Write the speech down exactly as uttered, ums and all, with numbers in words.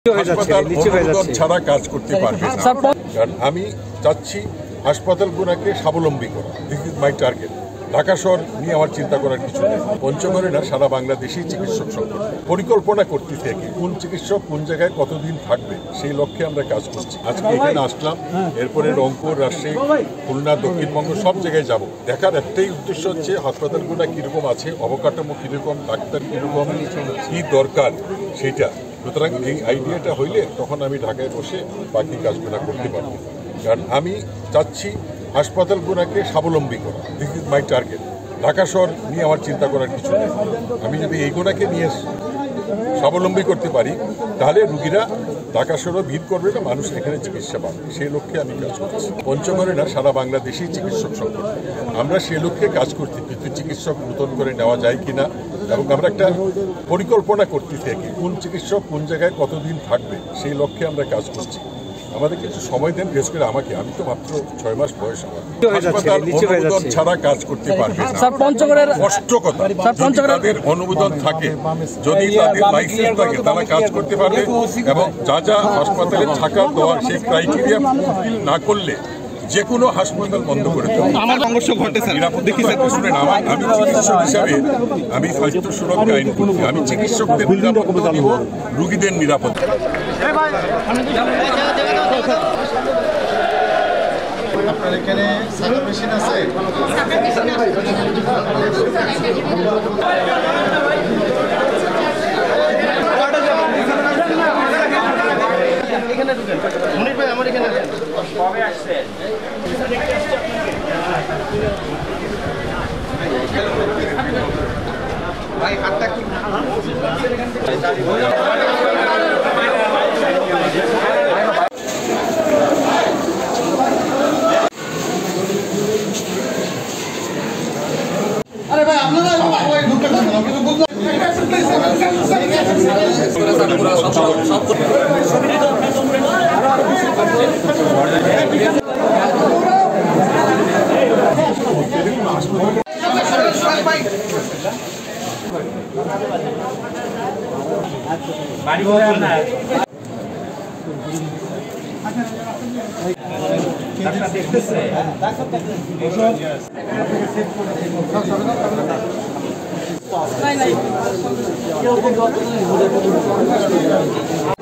হাসপাতাল ছাড়া কাজ করতে পারবে না, কারণ আমি চাচ্ছি হাসপাতালগুলোকে স্বাবলম্বী করা। This is my target. Dhaka শহর নিয়ে আমার চিন্তা করার কিছু নেই। পঞ্চগড়ে না, সারা বাংলাদেশেই চিকিৎসক সংকট। পরিকল্পনা করতে থেকে কোন চিকিৎসক কোন জায়গায় কতদিন থাকবে সেই লক্ষ্যে আমরা কাজ করছি। আজকে এখানে আসলাম, এরপরে রংপুর, রাজশাহী, খুলনা, দক্ষিণবঙ্গ সব জায়গায় যাব। দেখার একটাই উদ্দেশ্য হচ্ছে হাসপাতালগুলো কিরকম আছে, অবকাঠামো কিরকম, ডাক্তার কিরকম, কি দরকার সেইটা। সুতরাং এই আইডিয়াটা হইলে তখন আমি ঢাকায় বসে বাকি কাজগুলো করতে পারবো, কারণ আমি চাচ্ছি হাসপাতালগুলোকে স্বাবলম্বী করা। This is my target. Dhaka শহর নিয়ে আমার চিন্তা করার কিছু নেই। আমি যদি এইগুলোকে নিয়ে স্বাবলম্বী করতে পারি তাহলে রুগীরা ঢাকা শহরে ভিড় করবে না, মানুষ এখানে চিকিৎসা পাবে। সেই লক্ষ্যে আমি কাজ করছি। পঞ্চগড়ে না, সারা বাংলাদেশেই চিকিৎসক সংকট। আমরা সেই লক্ষ্যে কাজ করছি, কিন্তু চিকিৎসক নতুন করে নেওয়া যায় কিনা, এবং আমরা একটা পরিকল্পনা করতে থেকে কোন চিকিৎসক কোন জায়গায় কতদিন থাকবে সেই লক্ষ্যে আমরা কাজ করছি। আমাদের কিছু সময় দেন, বিশেষ করে আমাকে। আমি তো মাত্র ছয় মাস বয়স। আমার হাসপাতাল অনুমোদন ছাড়া কাজ করতে পারবে না। কষ্ট কথা, তাদের অনুমোদন থাকে, যদি তাদের লাইসেন্স থাকে তারা কাজ করতে পারবে, এবং যা যা হাসপাতালে থাকা দেওয়ার সেই ক্রাইটেরিয়া ফুলফিল না করলে যে কোনো হাসপাতাল বন্ধ করে দেবো। শুনেন, আমার আমি চিকিৎসক হিসাবে আমি স্বাস্থ্য সুরক্ষা আইন করছি। আমি চিকিৎসকদের নিরাপত্তা দিব, রুগীদের নিরাপত্তা। আপনার এখানে সাদা মেশিন আছে? মনির ভাই, আমার এখানে কবে আসছেন? ভাই হাতটা কি আরে ভাই, আপনারা সবাই ঢুকে থাকেন, আপনি তো বুঝলেন। বাড়ি ঘরে না ডাক্তার দেখতেছে, ডাক্তার দেখতেছে।